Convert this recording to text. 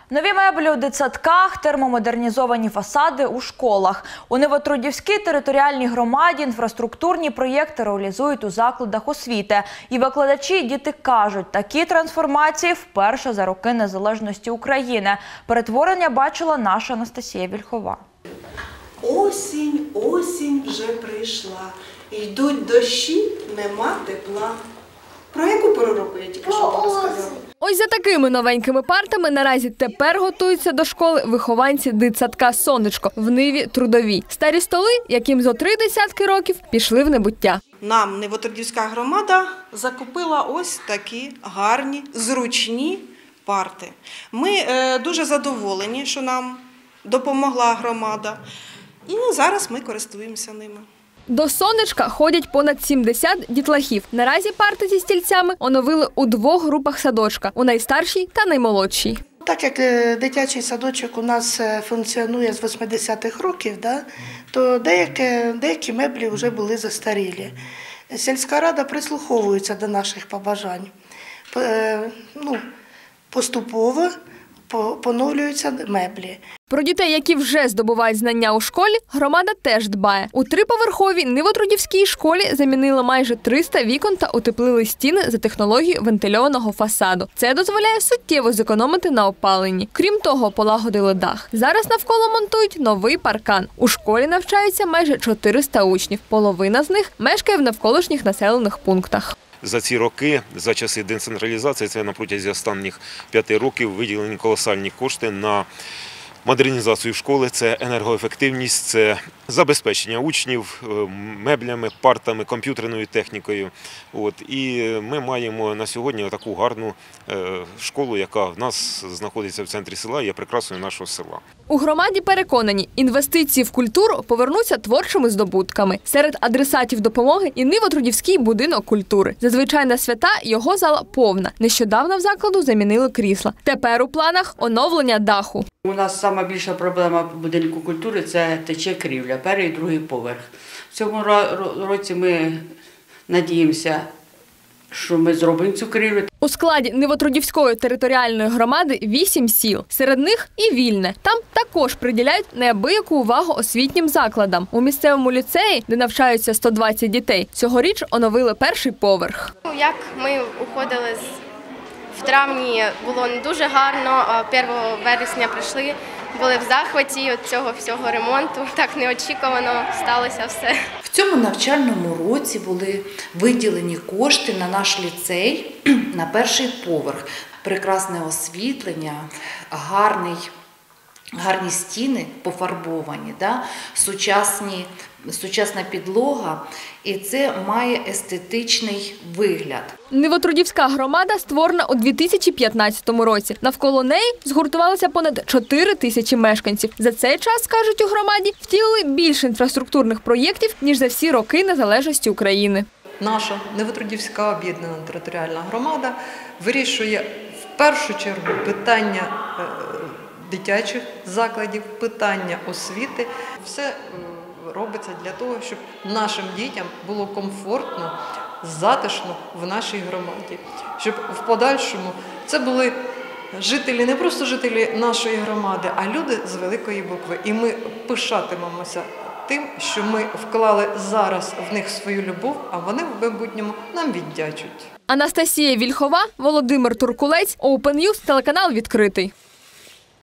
Нові меблі у дитсадках, термомодернізовані фасади у школах. У Новотрудівській територіальній громаді інфраструктурні проєкти реалізують у закладах освіти. І викладачі, і діти кажуть, такі трансформації вперше за роки незалежності України. Перетворення бачила наша Анастасія Вільхова. Осінь вже прийшла. Йдуть дощі, нема тепла. Про яку пору року я тільки що вам розказала? Ось за такими новенькими партами наразі тепер готуються до школи вихованці дитсадка «Сонечко» в Ниві Трудовій. Старі столи, яким зо 30 років, пішли в небуття. Нам Новотрудівська громада закупила ось такі гарні, зручні парти. Ми дуже задоволені, що нам допомогла громада. І зараз ми користуємося ними. До «Сонечка» ходять понад 70 дітлахів. Наразі парти зі стільцями оновили у 2 групах садочка – у найстаршій та наймолодшій. Так як дитячий садочок у нас функціонує з 80-х років, то деякі меблі вже були застарілі. Сільська рада прислуховується до наших побажань. Поступово поновлюються меблі. Про дітей, які вже здобувають знання у школі, громада теж дбає. У 3-поверховій Новотрудівській школі замінили майже 300 вікон та утеплили стіни за технологією вентильованого фасаду. Це дозволяє суттєво зекономити на опаленні. Крім того, полагодили дах. Зараз навколо монтують новий паркан. У школі навчаються майже 400 учнів. Половина з них мешкає в навколишніх населених пунктах. За ці роки, за часи децентралізації, це на протязі останніх 5 років виділені колосальні кошти на модернізацію школи, це енергоефективність, це забезпечення учнів меблями, партами, комп'ютерною технікою. І ми маємо на сьогодні таку гарну школу, яка в нас знаходиться в центрі села і є прикрасою нашого села. У громаді переконані, інвестиції в культуру повернуться творчими здобутками. Серед адресатів допомоги і Новотрудівський будинок культури. Зазвичай на свята його зала повна. Нещодавно в закладу замінили крісла. Тепер у планах оновлення даху. У нас найбільша проблема будинку культури – це тече крівля, перший і другий поверх. В цьому році ми надіємося, що ми зробимо цю крівлю. У складі Новотрудівської територіальної громади 8 сіл. Серед них і Вільне. Там також приділяють неабияку увагу освітнім закладам. У місцевому ліцеї, де навчаються 120 дітей, цьогоріч оновили перший поверх. Як ми уходили в травні, було не дуже гарно, 1 вересня прийшли, були в захваті від цього всього ремонту. Так неочікувано сталося все. В цьому навчальному році були виділені кошти на наш ліцей на перший поверх. Прекрасне освітлення, гарні стіни пофарбовані, сучасна підлога, і це має естетичний вигляд. Новотрудівська громада створена у 2015 році. Навколо неї згуртувалося понад 4 тисячі мешканців. За цей час, кажуть у громаді, втілили більше інфраструктурних проєктів, ніж за всі роки незалежності України. Наша Новотрудівська об'єднана територіальна громада вирішує в першу чергу питання дитячих закладів, питання освіти. Все робиться для того, щоб нашим дітям було комфортно, затишно в нашій громаді. Щоб в подальшому це були жителі, не просто жителі нашої громади, а люди з великої букви. І ми пишатимемося тим, що ми вклали зараз в них свою любов, а вони в майбутньому нам віддячуть. Анастасія Вільхова, Володимир Туркулець, Open News, телеканал «Відкритий».